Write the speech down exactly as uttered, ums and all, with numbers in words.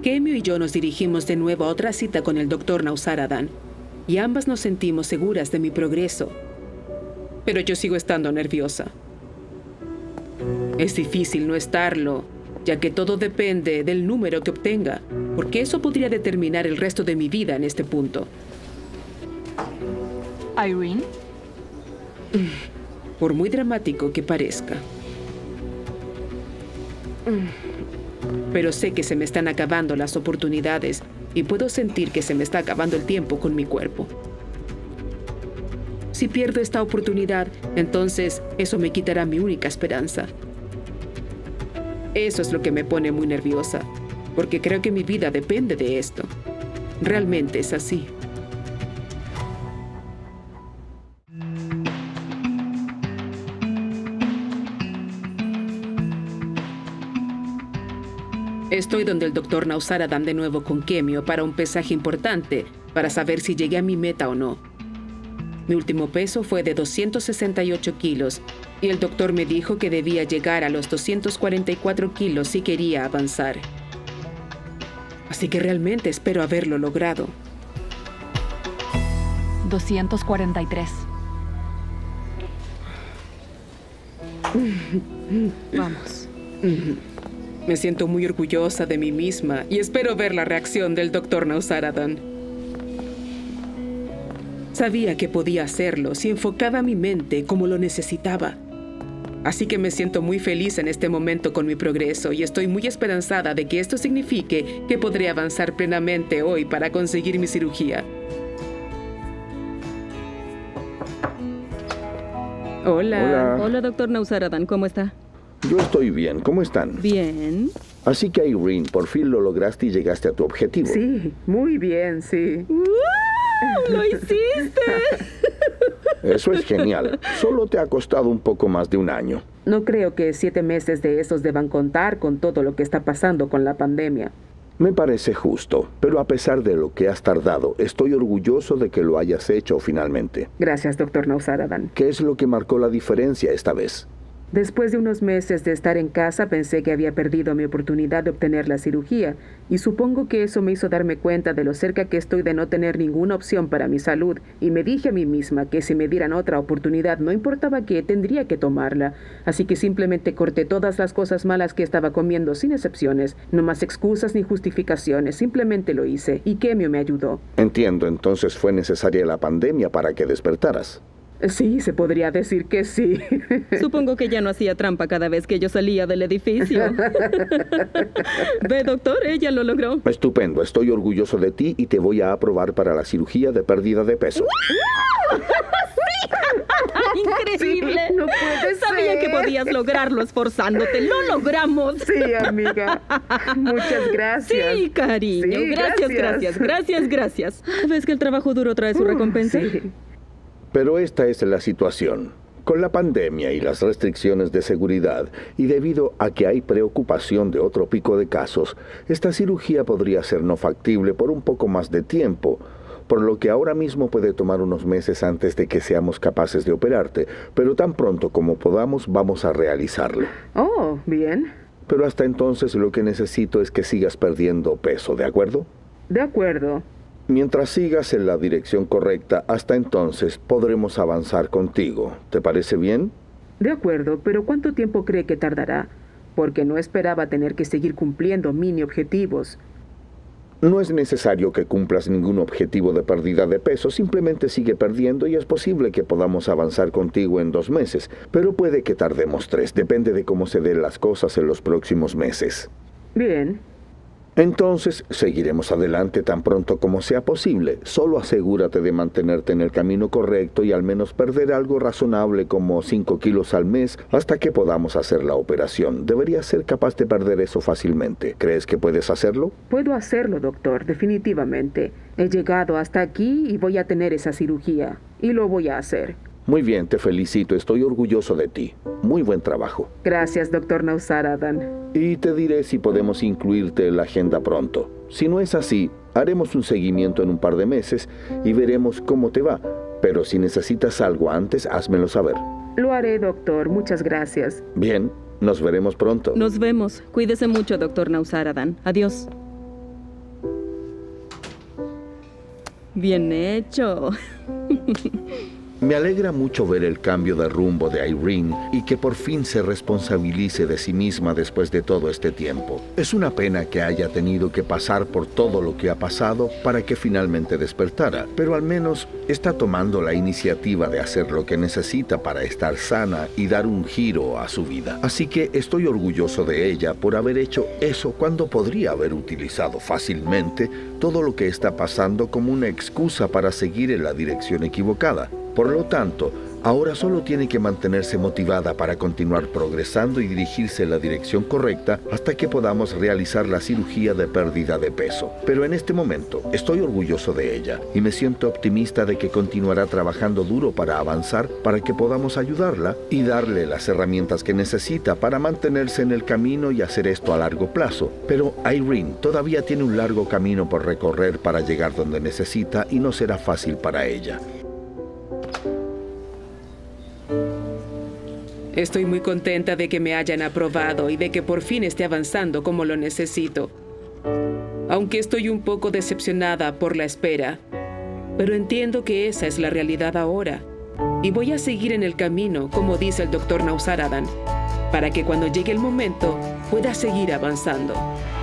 Kemio y yo nos dirigimos de nuevo a otra cita con el doctor Nausaradan, y ambas nos sentimos seguras de mi progreso. Pero yo sigo estando nerviosa. Es difícil no estarlo, ya que todo depende del número que obtenga, porque eso podría determinar el resto de mi vida en este punto. Irene. Por muy dramático que parezca. Pero sé que se me están acabando las oportunidades y puedo sentir que se me está acabando el tiempo con mi cuerpo. Si pierdo esta oportunidad, entonces eso me quitará mi única esperanza. Eso es lo que me pone muy nerviosa, porque creo que mi vida depende de esto. Realmente es así. Estoy donde el doctor Nausaradan de nuevo con Kemio para un pesaje importante para saber si llegué a mi meta o no. Mi último peso fue de doscientos sesenta y ocho kilos y el doctor me dijo que debía llegar a los doscientos cuarenta y cuatro kilos si quería avanzar. Así que realmente espero haberlo logrado. doscientos cuarenta y tres. Vamos. Me siento muy orgullosa de mí misma y espero ver la reacción del doctor Nausaradan. Sabía que podía hacerlo si enfocaba mi mente como lo necesitaba. Así que me siento muy feliz en este momento con mi progreso y estoy muy esperanzada de que esto signifique que podré avanzar plenamente hoy para conseguir mi cirugía. Hola. Hola. Hola, doctor Nausaradan, ¿cómo está? Yo estoy bien. ¿Cómo están? Bien. Así que, Irene, por fin lo lograste y llegaste a tu objetivo. Sí, muy bien, sí. ¡Wow! ¡Lo hiciste! Eso es genial. Solo te ha costado un poco más de un año. No creo que siete meses de esos deban contar con todo lo que está pasando con la pandemia. Me parece justo, pero a pesar de lo que has tardado, estoy orgulloso de que lo hayas hecho finalmente. Gracias, doctor Nausaradan. ¿Qué es lo que marcó la diferencia esta vez? Después de unos meses de estar en casa, pensé que había perdido mi oportunidad de obtener la cirugía, y supongo que eso me hizo darme cuenta de lo cerca que estoy de no tener ninguna opción para mi salud, y me dije a mí misma que si me dieran otra oportunidad, no importaba qué, tendría que tomarla. Así que simplemente corté todas las cosas malas que estaba comiendo, sin excepciones. No más excusas ni justificaciones, simplemente lo hice, y Kemio me ayudó. Entiendo, entonces fue necesaria la pandemia para que despertaras. Sí, se podría decir que sí. Supongo que ya no hacía trampa cada vez que yo salía del edificio. Ve, doctor, ella lo logró. Estupendo, estoy orgulloso de ti y te voy a aprobar para la cirugía de pérdida de peso. ¡Increíble! Sí, no puede Sabía ser. que podías lograrlo esforzándote. ¡Lo logramos! Sí, amiga. Muchas gracias. Sí, cariño. Sí, gracias, gracias. gracias, gracias, gracias. ¿Ves que el trabajo duro trae su Uh, recompensa? sí. Pero esta es la situación. Con la pandemia y las restricciones de seguridad, y debido a que hay preocupación de otro pico de casos, esta cirugía podría ser no factible por un poco más de tiempo, por lo que ahora mismo puede tomar unos meses antes de que seamos capaces de operarte, pero tan pronto como podamos vamos a realizarlo. Oh, bien. Pero hasta entonces lo que necesito es que sigas perdiendo peso, ¿de acuerdo? De acuerdo. Mientras sigas en la dirección correcta, hasta entonces podremos avanzar contigo. ¿Te parece bien? De acuerdo, pero ¿cuánto tiempo cree que tardará? Porque no esperaba tener que seguir cumpliendo mini objetivos. No es necesario que cumplas ningún objetivo de pérdida de peso, simplemente sigue perdiendo y es posible que podamos avanzar contigo en dos meses, pero puede que tardemos tres, depende de cómo se den las cosas en los próximos meses. Bien. Entonces, seguiremos adelante tan pronto como sea posible. Solo asegúrate de mantenerte en el camino correcto y al menos perder algo razonable como cinco kilos al mes hasta que podamos hacer la operación. Deberías ser capaz de perder eso fácilmente. ¿Crees que puedes hacerlo? Puedo hacerlo, doctor, definitivamente. He llegado hasta aquí y voy a tener esa cirugía. Y lo voy a hacer. Muy bien, te felicito. Estoy orgulloso de ti. Muy buen trabajo. Gracias, doctor Nausaradan. Y te diré si podemos incluirte en la agenda pronto. Si no es así, haremos un seguimiento en un par de meses y veremos cómo te va. Pero si necesitas algo antes, házmelo saber. Lo haré, doctor. Muchas gracias. Bien, nos veremos pronto. Nos vemos. Cuídese mucho, doctor Nausaradan. Adiós. Bien hecho. Me alegra mucho ver el cambio de rumbo de Irene y que por fin se responsabilice de sí misma después de todo este tiempo. Es una pena que haya tenido que pasar por todo lo que ha pasado para que finalmente despertara, pero al menos está tomando la iniciativa de hacer lo que necesita para estar sana y dar un giro a su vida. Así que estoy orgulloso de ella por haber hecho eso cuando podría haber utilizado fácilmente todo lo que está pasando como una excusa para seguir en la dirección equivocada. Por lo tanto, ahora solo tiene que mantenerse motivada para continuar progresando y dirigirse en la dirección correcta hasta que podamos realizar la cirugía de pérdida de peso. Pero en este momento estoy orgulloso de ella y me siento optimista de que continuará trabajando duro para avanzar para que podamos ayudarla y darle las herramientas que necesita para mantenerse en el camino y hacer esto a largo plazo. Pero Irene todavía tiene un largo camino por recorrer para llegar donde necesita y no será fácil para ella. Estoy muy contenta de que me hayan aprobado y de que por fin esté avanzando como lo necesito. Aunque estoy un poco decepcionada por la espera, pero entiendo que esa es la realidad ahora. Y voy a seguir en el camino, como dice el doctor Nausaradan, para que cuando llegue el momento pueda seguir avanzando.